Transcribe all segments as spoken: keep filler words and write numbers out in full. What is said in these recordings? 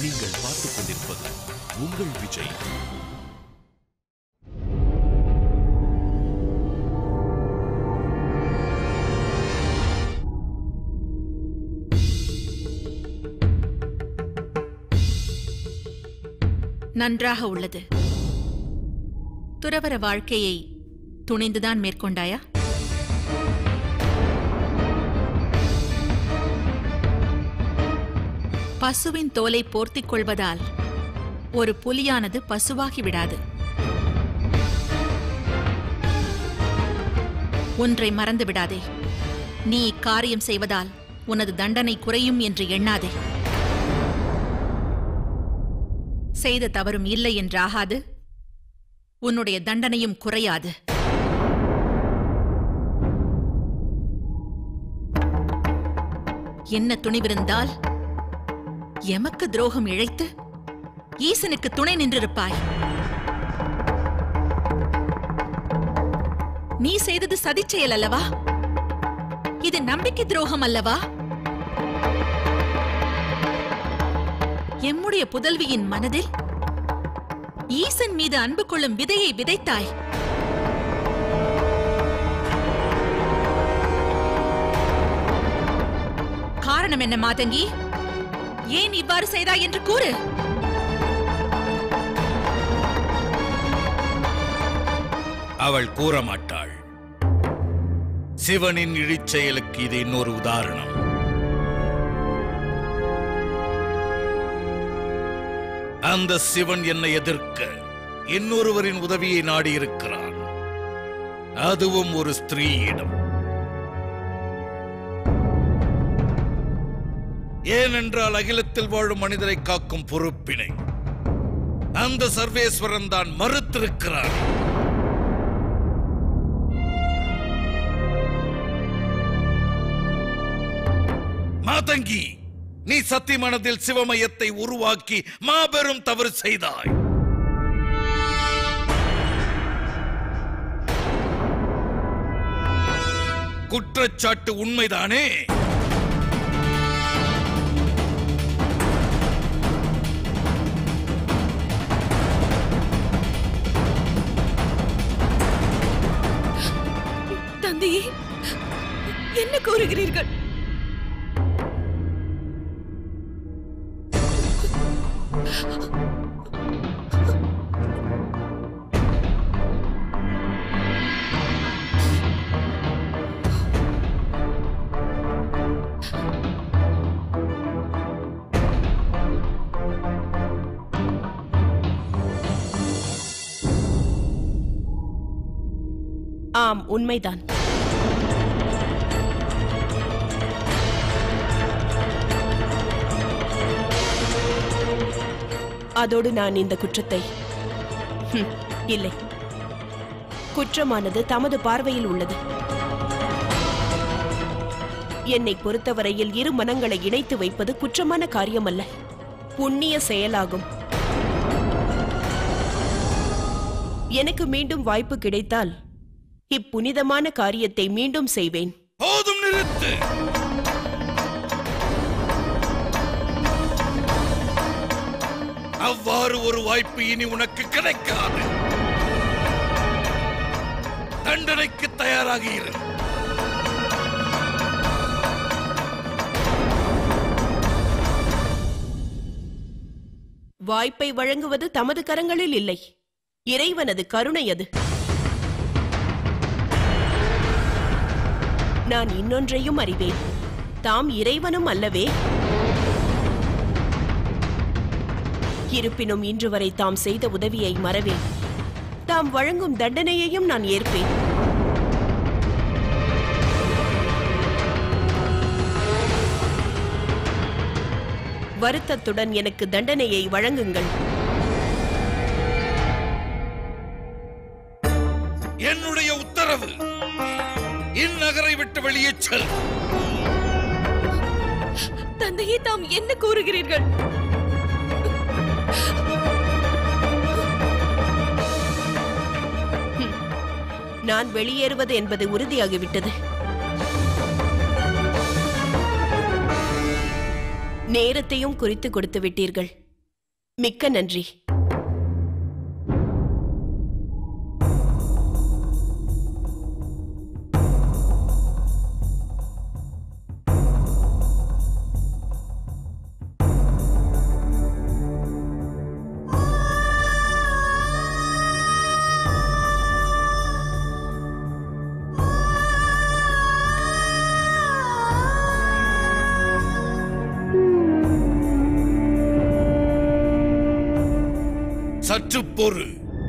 நீங்கள் பார்த்துக் கொண்டிருப்பது உங்கள் விஜய். நன்றாக உள்ளது. துறவற வாழ்க்கையை துணிந்துதான் மேற்கொண்டாயா? பசுவின் தோலை போர்த்திக் கொள்வதால் ஒரு புலியானது பசுவாகி விடாது. ஒன்றை மறந்து விடாதே, நீ இக்காரியம் செய்வதால் உனது தண்டனை குறையும் என்று எண்ணாதே. செய்த தவறும் இல்லை என்றாகாது, உன்னுடைய தண்டனையும் குறையாது. என்ன துணிவிருந்தால் எமக்கு துரோகம் இழைத்து ஈசனுக்கு துணை நின்றிருப்பாய். நீ செய்தது சதிச்செயல் அல்லவா? இது நம்பிக்கை துரோகம் அல்லவா? எம்முடைய புதல்வியின் மனதில் ஈசன் மீது அன்பு கொள்ளும் விதையை விதைத்தாய். காரணம் என்ன மாதங்கி? ஏன் இவ்வாறு செய்தாய் என்று கூறு. அவள் கூற மாட்டாள். சிவனின் இழிச்செயலுக்கு இது இன்னொரு உதாரணம். அந்த சிவன் என்னை எதிர்க்க இன்னொருவரின் உதவியை நாடியிருக்கிறான். அதுவும் ஒரு ஸ்திரீயிடம். ஏனென்றால் அகிலத்தில் வாழும் மனிதரை காக்கும் பொறுப்பினை அந்த சர்வேஸ்வரன் தான் மறுத்திருக்கிறான். மாதங்கி, நீ சத்தி மனதில் சிவமயத்தை உருவாக்கி மாபெரும் தவறு செய்தாய். குற்றச்சாட்டு உண்மைதானே? தந்தையே, என்ன கூறுகிறீர்கள்? ஆம், உண்மைதான். அதோடு நான் இந்த குற்றத்தை இல்லை, குற்றமானது தமது பார்வையில் உள்ளது. என்னை பொறுத்தவரையில் இரு மனங்களை இணைத்து வைப்பது குற்றமான காரியம் அல்ல, புண்ணிய செயலாகும். எனக்கு மீண்டும் வாய்ப்பு கிடைத்தால் இப்புனிதமான காரியத்தை மீண்டும் செய்வேன். போதும், நிறுத்து. அவ்வாறு ஒரு வாய்ப்பு இனி உனக்கு கிடைக்காது. தண்டனைக்கு தயாராக இரு. வாய்ப்பை வழங்குவது தமது கரங்களில் இல்லை, இறைவனது கருணை அது. நான் இன்னொன்றையும் அறிவேன், தாம் இறைவனும் அல்லவே. இருப்பினும் இன்று வரை தாம் செய்த உதவியை மறவேன். தாம் வழங்கும் தண்டனையையும் நான் ஏற்பேன். வருத்தத்துடன் எனக்கு தண்டனையை வழங்குங்கள். என்னுடைய உத்தரவு, இந்நகரை விட்டு வெளியே செல். தந்தையே, தாம் என்ன கூறுகிறீர்கள்? நான் வெளியேறுவது என்பது உறுதியாகிவிட்டது. நேரத்தையும் குறித்து கொடுத்து விட்டீர்கள். மிக்க நன்றி. சற்று பொறு.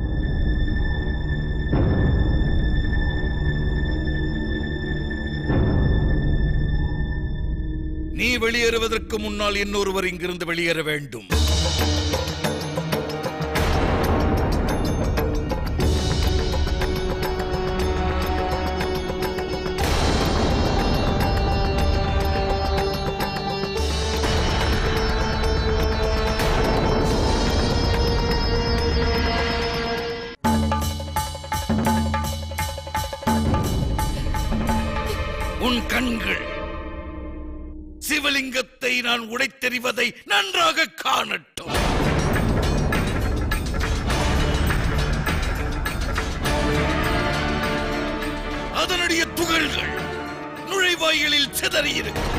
நீ வெளியேறுவதற்கு முன்னால் இன்னொருவர் இங்கிருந்து வெளியேற வேண்டும். உன் கண்கள் சிவலிங்கத்தை நான் உடைத்தெறிவதை நன்றாக காணட்டும். அதனுடைய துகள்கள் நுழைவாயிலில் சிதறியிருக்கும்.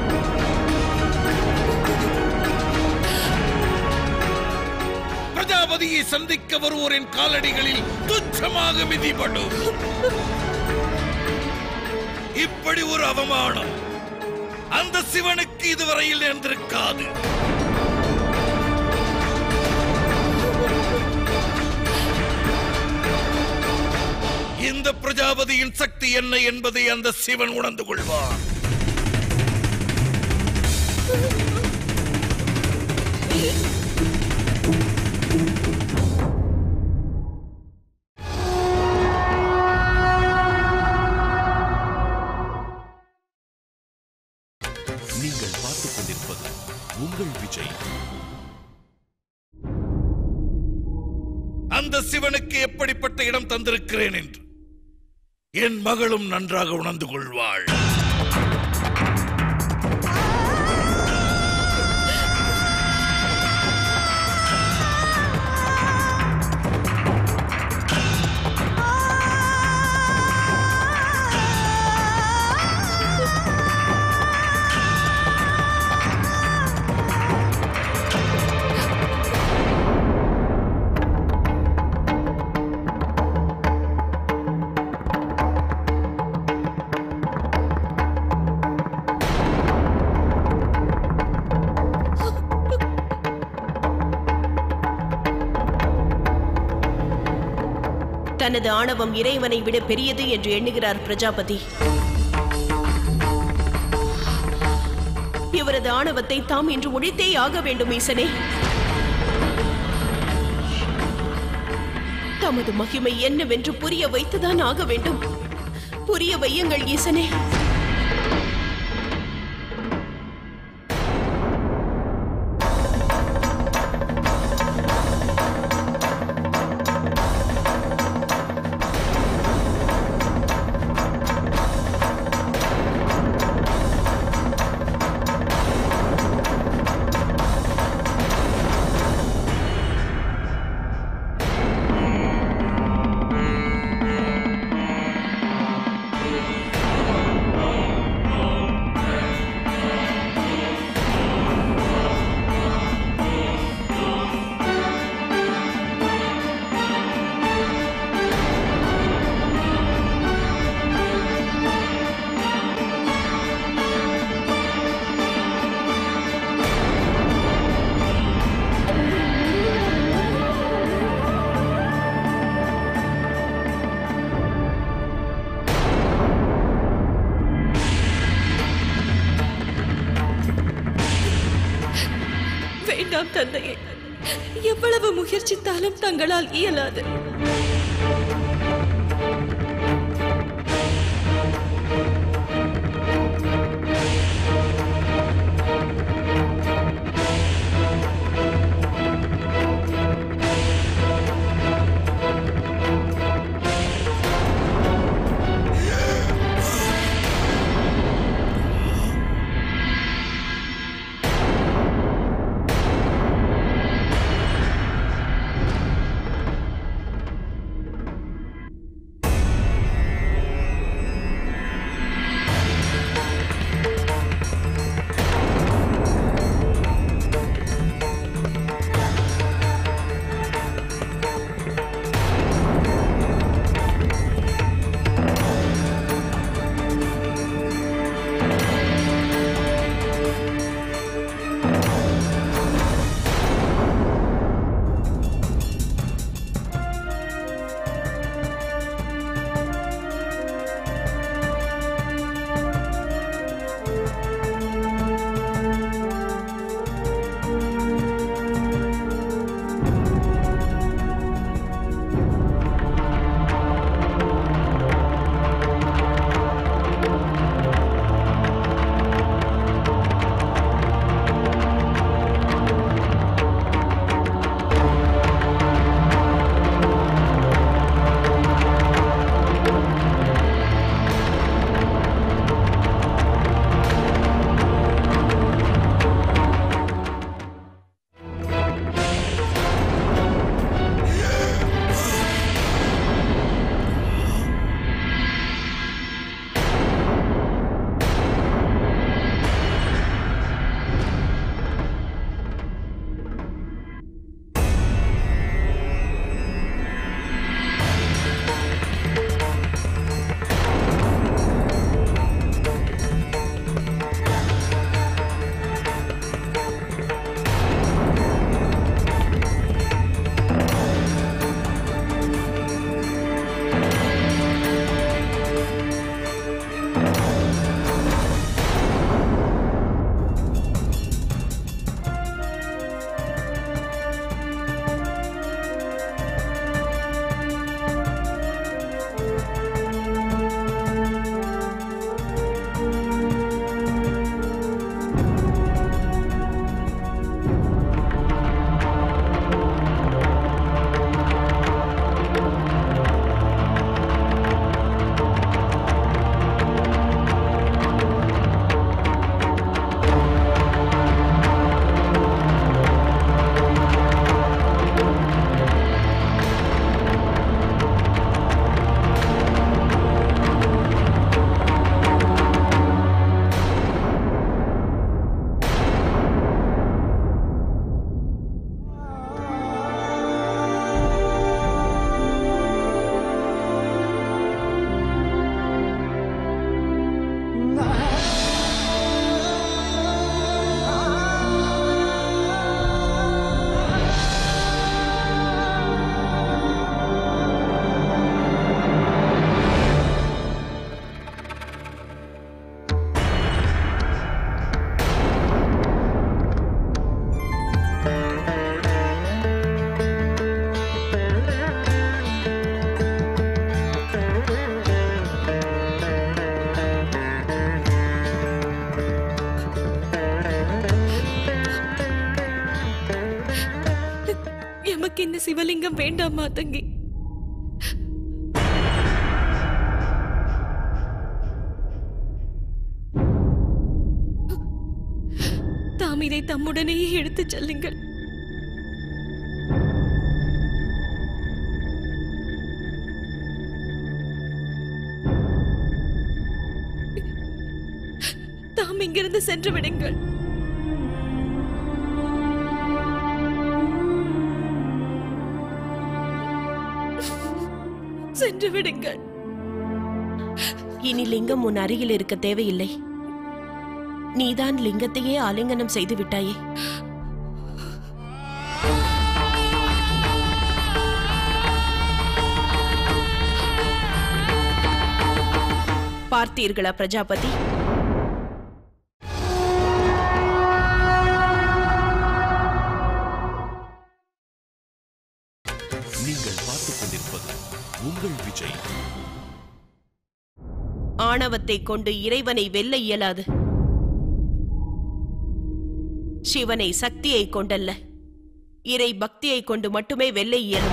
பிரஜாபதியை சந்திக்க வருவோரின் காலடிகளில் துச்சமாக மிதிபடும். இப்படி ஒரு அவமானம் அந்த சிவனுக்கு இதுவரையில் நேர்ந்திருக்காது. இந்த பிரஜாபதியின் சக்தி என்ன என்பதை அந்த சிவன் உணர்ந்து கொள்வார். நீங்கள் பார்த்துக் கொண்டிருப்பது உங்கள் விஜய். அந்த சிவனுக்கு எப்படிப்பட்ட இடம் தந்திருக்கிறேன் என்று என் மகளும் நன்றாக உணர்ந்து கொள்வாள். தனது ஆணவம் இறைவனை விட பெரியது என்று எண்ணுகிறார் பிரஜாபதி. இவரது ஆணவத்தை தாம் இன்று ஒழித்தே ஆக வேண்டும் ஈசனே. தமது மகிமை என்னவென்று புரிய வைத்துதான் ஆக வேண்டும். புரிய வையுங்கள் ஈசனே. வேண்டாம் தந்தையே, எவ்வளவு முயற்சித்தாலும் தங்களால் இயலாது. நமக்கு இந்த சிவலிங்கம் வேண்டாம் மாதங்கி. தாம் இதை தம்முடனேயே எடுத்துச் செல்லுங்கள். தாம் இங்கிருந்து சென்று விடுங்கள். சென்று விடுங்கள். இனி லிங்கம் உன் அருகில் இருக்க தேவையில்லை. நீதான் லிங்கத்தையே ஆலிங்கனம் செய்து விட்டாயே. பார்த்தீர்களா பிரஜாபதி? நீங்கள் பார்த்துக் கொண்டிருப்பது உங்கள் விஜய். ஆணவத்தை கொண்டு இறைவனை வெல்ல இயலாது. சிவனை சக்தியை கொண்டல்ல, இறை பக்தியை கொண்டு மட்டுமே வெல்ல இயலும்.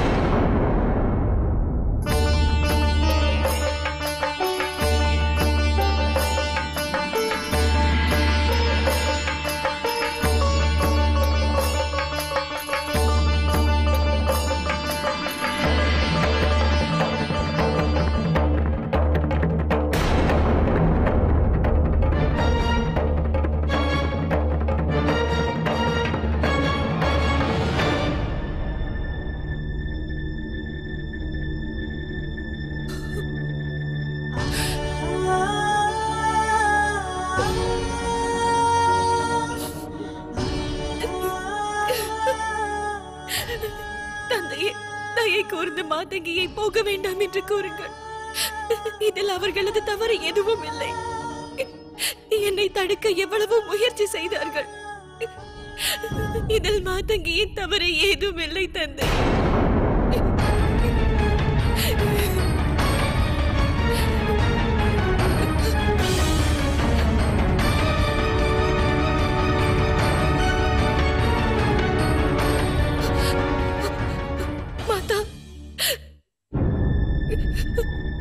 கூர்ந்து மாதங்கியை போக வேண்டாம் என்று கூறுங்கள். இதில் அவர்களது தவறு எதுவும் இல்லை. என்னை தடுக்க எவ்வளவு முயற்சி செய்தார்கள். இதில் மாதங்கியின் தவறு ஏதும் இல்லை தந்தை. மாதா,